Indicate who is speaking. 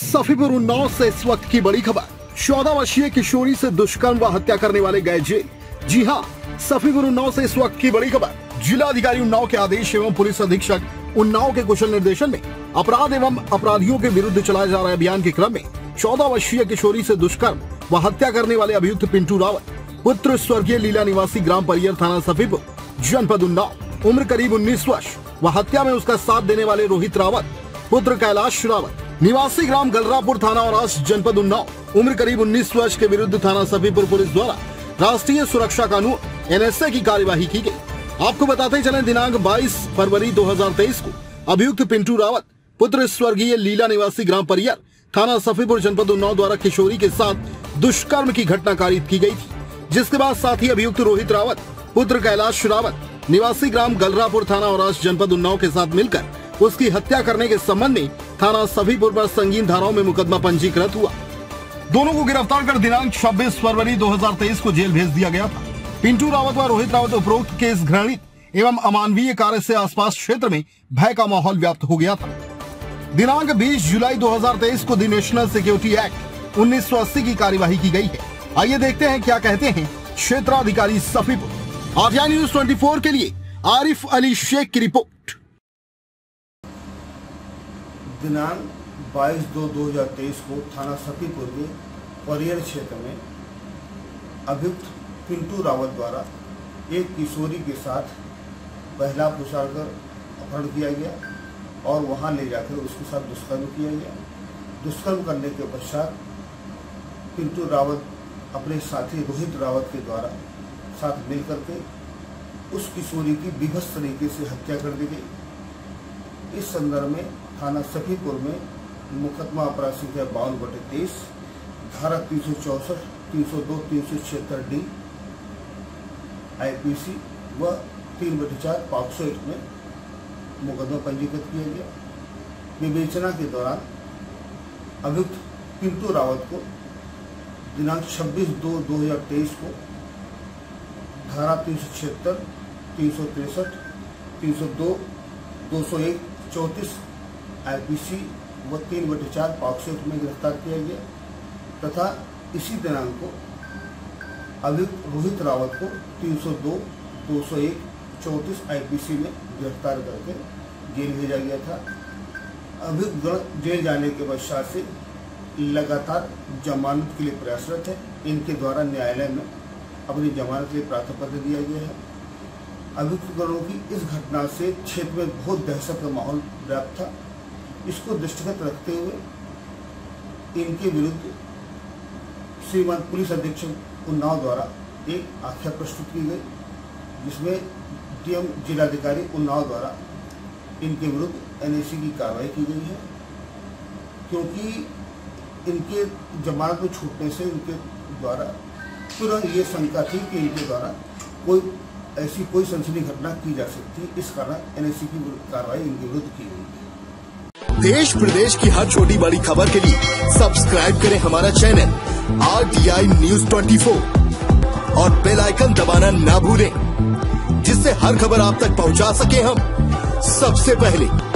Speaker 1: सफीपुर उन्नाव से इस वक्त की बड़ी खबर। 14 वर्षीय किशोरी से दुष्कर्म व हत्या करने वाले गए जेल। जी हां, सफीपुर उन्नाव से इस वक्त की बड़ी खबर। जिलाधिकारी उन्नाव के आदेश एवं पुलिस अधीक्षक उन्नाव के कुशल निर्देशन में अपराध एवं अपराधियों के विरुद्ध चलाए जा रहे अभियान के क्रम में 14 वर्षीय किशोरी से दुष्कर्म व हत्या करने वाले अभियुक्त पिंटू रावत, पुत्र स्वर्गीय लीला निवासी ग्राम परियर थाना सफीपुर जनपद उन्नाव, उम्र करीब 19 वर्ष व हत्या में उसका साथ देने वाले रोहित रावत, पुत्र कैलाश रावत, निवासी ग्राम गलरापुर थाना और जनपद उन्नाव, उम्र करीब 19 वर्ष के विरुद्ध थाना सफीपुर पुलिस द्वारा राष्ट्रीय सुरक्षा कानून NSA की कार्यवाही की गई। आपको बताते चले, दिनांक 22 फरवरी 2023 को अभियुक्त पिंटू रावत, पुत्र स्वर्गीय लीला निवासी ग्राम परियर थाना सफीपुर जनपद उन्नाव द्वारा किशोरी के साथ दुष्कर्म की घटना कारित की गई थी, जिसके बाद साथ ही अभियुक्त रोहित रावत, पुत्र कैलाश रावत, निवासी ग्राम गलरापुर थाना और जनपद उन्नाव के साथ मिलकर उसकी हत्या करने के संबंध में थाना सफीपुर पर संगीन धाराओं में मुकदमा पंजीकृत हुआ। दोनों को गिरफ्तार कर दिनांक 26 फरवरी 2023 को जेल भेज दिया गया था। पिंटू रावत व रोहित रावत उपरोक्त केस घृणित एवं अमानवीय कार्य से आसपास क्षेत्र में भय का माहौल व्याप्त हो गया था। दिनांक 20 जुलाई 2023 को दी नेशनल सिक्योरिटी एक्ट 1980 की कार्यवाही की गई है। आइए देखते हैं क्या कहते हैं क्षेत्राधिकारी सफीपुर। आरटीआई न्यूज 24 के लिए आरिफ अली शेख की रिपोर्ट।
Speaker 2: दिनांक 22/2/2023 को थाना सफीपुर के परियर क्षेत्र में अभियुक्त पिंटू रावत द्वारा एक किशोरी के साथ बहला फुसला कर अपहरण किया गया और वहां ले जाकर उसके साथ दुष्कर्म किया गया। दुष्कर्म करने के पश्चात पिंटू रावत अपने साथी रोहित रावत के द्वारा साथ मिलकर के उस किशोरी की विभत्स तरीके से हत्या कर दी गई। इस संदर्भ में थाना सफीपुर में मुकदमा अपराध संख्या 52/23 धारा 364, 302, 376 डी IPC व 3/4 पॉक्सो एक्ट में मुकदमा पंजीकृत किया गया। विवेचना के दौरान अभियुक्त पिंटू रावत को दिनांक 26/2/2023 को धारा 376, 363, 302, 201, 34 IPC व 3/4 पॉक्सो एक्ट में गिरफ्तार किया गया तथा इसी दिनांक को अभियुक्त रोहित रावत को 302, 201, 34 IPC में गिरफ्तार करके जेल भेजा गया था। अभियुक्त गण जेल जाने के पश्चात से लगातार जमानत के लिए प्रयासरत है। इनके द्वारा न्यायालय में अपनी जमानत के लिए प्रार्थना पत्र दिया गया है। अभियुक्त गणों की इस घटना से क्षेत्र में बहुत दहशत का माहौल व्याप्त था। इसको दृष्टिगत रखते हुए इनके विरुद्ध श्रीमान पुलिस अधीक्षक उन्नाव द्वारा एक आख्या प्रस्तुत की गई, जिसमें DM जिलाधिकारी उन्नाव द्वारा इनके विरुद्ध NSA की कार्रवाई की गई है, क्योंकि इनके जमानत में छूटने से इनके द्वारा तुरंत ये शंका थी कि इनके द्वारा कोई सनसनी घटना की जा सकती है। इस कारण NSA की कार्रवाई इनके विरुद्ध की गई है।
Speaker 1: देश प्रदेश की हर छोटी बड़ी खबर के लिए सब्सक्राइब करें हमारा चैनल RTI न्यूज 24 और बेल आइकन दबाना ना भूलें, जिससे हर खबर आप तक पहुंचा सके हम सबसे पहले।